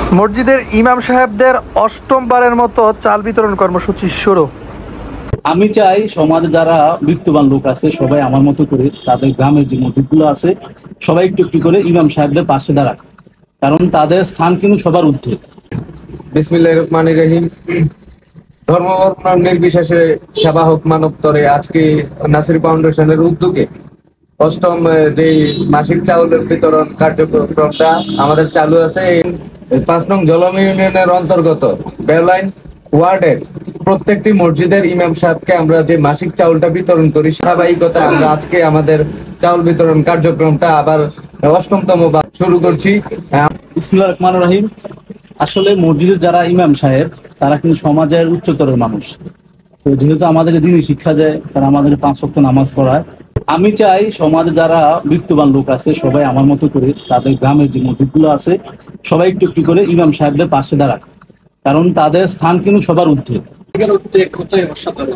মসজিদের ইমাম সাহেবদের অষ্টমবারের মতো চাল বিতরণ কর্মসূচি শুরু। আমি চাই সমাজে যারা বিত্তবান লোক আছে সবাই আমার মতো করে তাদের গ্রামের যে মসজিদগুলো আছে সবাই একটু একটু করে ইমাম সাহেবদের পাশে দাঁড়াক, কারণ তাদের স্থান কিন্তু সবার ঊর্ধ্বে। বিসমিল্লাহির রহমানির রহিম। ধর্ম বর্ণ নির্বিশেষে সেবা হোক মানবতরে। আজকে নাসির ফাউন্ডেশনের উদ্যোগে অষ্টম যেই মাসিক চাউলের বিতরণ কার্যক্রমটা আমাদের চালু আছে। এই 5 নং জলম ইউনিয়নের অন্তর্গত বেলাইন ওয়ার্ডের প্রত্যেকটি মসজিদের ইমাম সাহেবকে আমরা যে মাসিক চাউলটা বিতরণ করি, ধারাবাহিকতা আমরা আজকে আমাদের চাউল বিতরণ কার্যক্রমটা আবার অষ্টমতম বার শুরু করছি। বিসমিল্লাহির রহমানির রহিম। আসলে মসজিদের যারা ইমাম সাহেব তারা কিন্তু সমাজের উচ্চতরের মানুষ। তো যেহেতু আমাদের দিনই শিক্ষা দেয়, তারা আমাদের 5 ওয়াক্ত নামাজ পড়ায়। আমি চাই সমাজে যারা বিত্তবান লোক আছে সবাই আমার মতো করে তাদের গ্রামের যে মসজিদগুলো আছে সবাই একটু একটু করে ইমাম সাহেবদের পাশে দাঁড়াক, কারণ তাদের স্থান কিন্তু সবার ঊর্ধ্বে। কোথায় অসাধারণ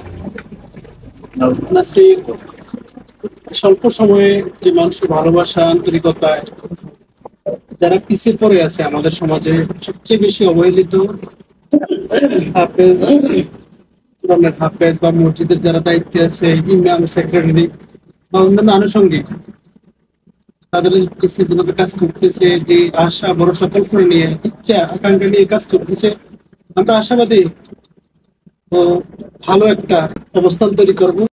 নাসির স্বল্প সময়ে যে মানুষের ভালোবাসা আন্তরিকতায় যারা পিছিয়ে পড়ে আছে আমাদের সমাজে সবচেয়ে বেশি অবহেলিত হাফেজ, কোরআনের হাফেজ বা মসজিদের যারা দায়িত্বে আছে, ইমাম, সেক্রেটারি বা অন্যান্য আনুষঙ্গিক, তাদের কাজ করতেছে, যে আশা ভরসা কল্পনা নিয়ে, ইচ্ছা আকাঙ্ক্ষা নিয়ে কাজ করতেছে। আমরা আশাবাদী তো ভালো একটা অবস্থান তৈরি করবো।